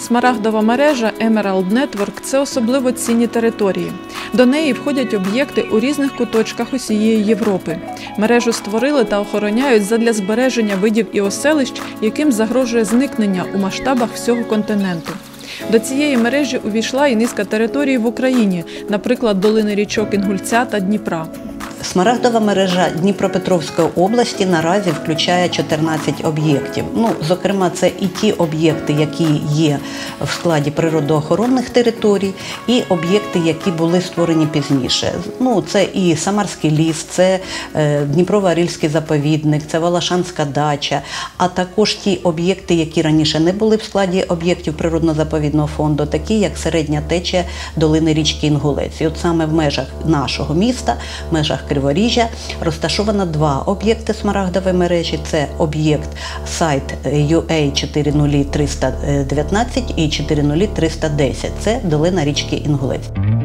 Смарагдова мережа Emerald Network – це особливо цінні території. До неї входять об'єкти у різних куточках усієї Європи. Мережу створили та охороняють задля збереження видів і оселищ, яким загрожує зникнення у масштабах всього континенту. До цієї мережі увійшла і низка територій в Україні, наприклад, долини річок Інгульця та Дніпра. Смарагдова мережа Дніпропетровської області наразі включає 14 об'єктів. Зокрема, це і ті об'єкти, які є в складі природоохоронних територій, і об'єкти, які були створені пізніше. Це і Самарський ліс, це Дніпрово-Арільський заповідник, це Волошанська дача, а також ті об'єкти, які раніше не були в складі об'єктів природно-заповідного фонду, такі як середня течія долини річки Інгулець. І от саме в межах нашого міста, в межах Криворіжжя, розташовано два об'єкти Смарагдової мережі. Це об'єкт сайт UA 40319 і 40310. Це долина річки Інгулець.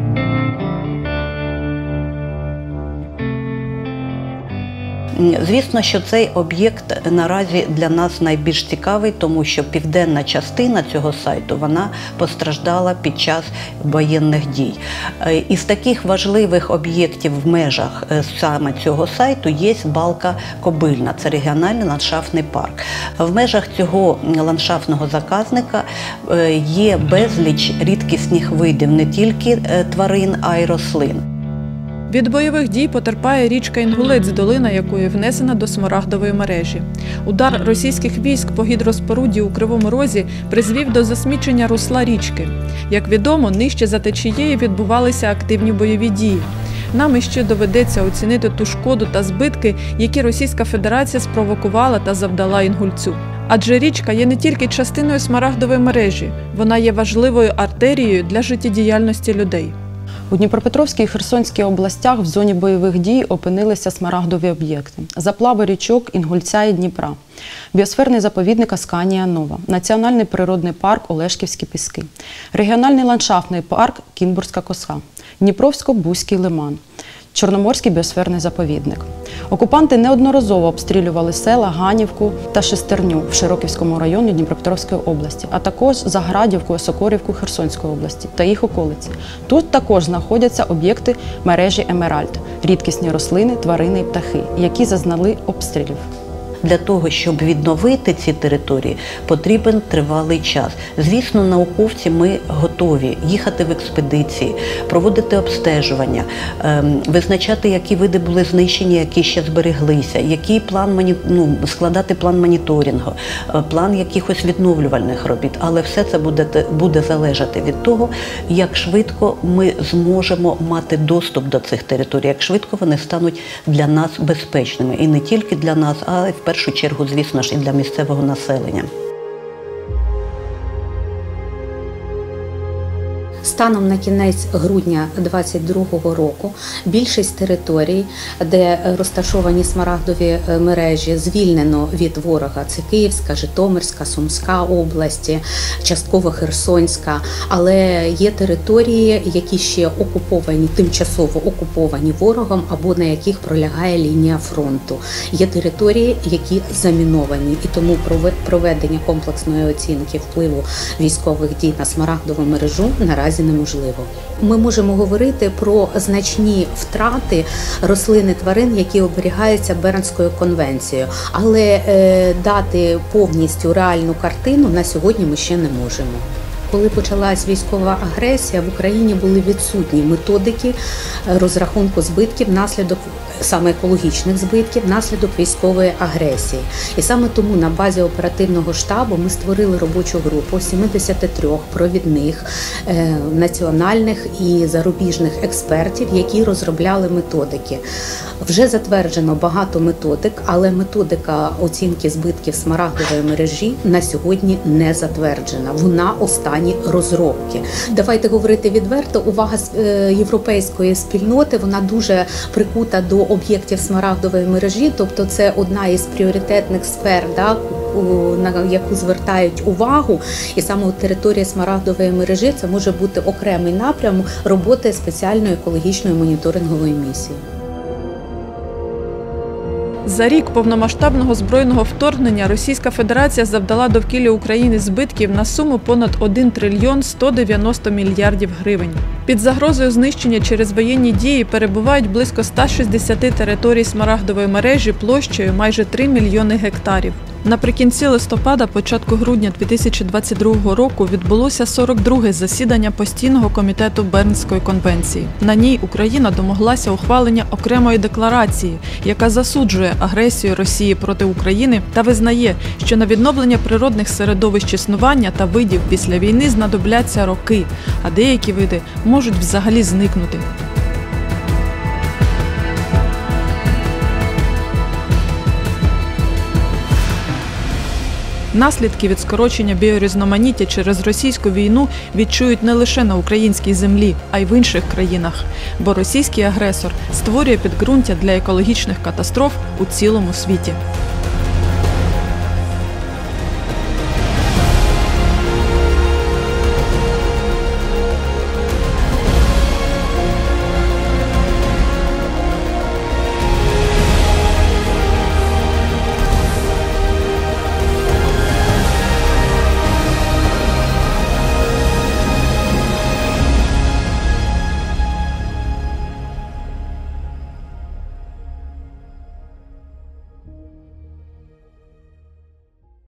Звісно, що цей об'єкт наразі для нас найбільш цікавий, тому що південна частина цього сайту, вона постраждала під час воєнних дій. Із таких важливих об'єктів в межах саме цього сайту є балка Кобильна, це регіональний ландшафтний парк. В межах цього ландшафтного заказника є безліч рідкісних видів не тільки тварин, а й рослин. Від бойових дій потерпає річка Інгулець, долина якої внесена до Смарагдової мережі. Удар російських військ по гідроспоруді у Кривому Розі призвів до засмічення русла річки. Як відомо, нижче за течією відбувалися активні бойові дії. Нам іще доведеться оцінити ту шкоду та збитки, які Російська Федерація спровокувала та завдала Інгульцю. Адже річка є не тільки частиною Смарагдової мережі, вона є важливою артерією для життєдіяльності людей. У Дніпропетровській і Херсонській областях в зоні бойових дій опинилися смарагдові об'єкти. Заплави річок Інгульця і Дніпра, біосферний заповідник Асканія Нова, національний природний парк Олешківські піски, регіональний ландшафтний парк Кінбурзька коса, Дніпровсько-Бузький лиман, Чорноморський біосферний заповідник. Окупанти неодноразово обстрілювали села Ганівку та Шестерню в Широківському районі Дніпропетровської області, а також Заградівку і Сокорівку Херсонської області та їх околиці. Тут також знаходяться об'єкти мережі Емеральд – рідкісні рослини, тварини і птахи, які зазнали обстрілів. Для того, щоб відновити ці території, потрібен тривалий час. Звісно, науковці ми готові їхати в експедиції, проводити обстежування, визначати, які види були знищені, які ще збереглися, складати план моніторингу, план якихось відновлювальних робіт. Але все це буде залежати від того, як швидко ми зможемо мати доступ до цих територій, як швидко вони стануть для нас безпечними. І не тільки для нас, а й в першу чергу, звісно ж, і для місцевого населення. Станом на кінець грудня 2022 року більшість територій, де розташовані смарагдові мережі, звільнено від ворога. Це Київська, Житомирська, Сумська області, частково Херсонська. Але є території, які ще окуповані, тимчасово окуповані ворогом або на яких пролягає лінія фронту. Є території, які заміновані. І тому проведення комплексної оцінки впливу військових дій на смарагдову мережу наразі неможливо. Ми можемо говорити про значні втрати рослин і тварин, які оберігаються Бернською конвенцією, але дати повністю реальну картину на сьогодні ми ще не можемо. Коли почалась військова агресія, в Україні були відсутні методики розрахунку збитків внаслідок, саме екологічних збитків, внаслідок військової агресії. І саме тому на базі оперативного штабу ми створили робочу групу 73 провідних національних і зарубіжних експертів, які розробляли методики. Вже затверджено багато методик, але методика оцінки збитків смарагдової мережі на сьогодні не затверджена. Вона у стані розробки. Давайте говорити відверто, увага європейської спільноти, вона дуже прикута до об'єктів смарагдової мережі, тобто це одна із пріоритетних сфер, на яку звертають увагу, і саме територія смарагдової мережі це може бути окремий напрям роботи спеціальної екологічної моніторингової місії. За рік повномасштабного збройного вторгнення Російська Федерація завдала довкіллю України збитків на суму понад 1 трильйон 190 мільярдів гривень. Під загрозою знищення через воєнні дії перебувають близько 160 територій Смарагдової мережі площею майже 3 мільйони гектарів. Наприкінці листопада, початку грудня 2022 року відбулося 42-ге засідання Постійного комітету Бернської конвенції. На ній Україна домоглася ухвалення окремої декларації, яка засуджує агресію Росії проти України та визнає, що на відновлення природних середовищ існування та видів після війни знадобляться роки, а деякі види можуть взагалі зникнути. Наслідки від скорочення біорізноманіття через російську війну відчують не лише на українській землі, а й в інших країнах. Бо російський агресор створює підґрунтя для екологічних катастроф у цілому світі.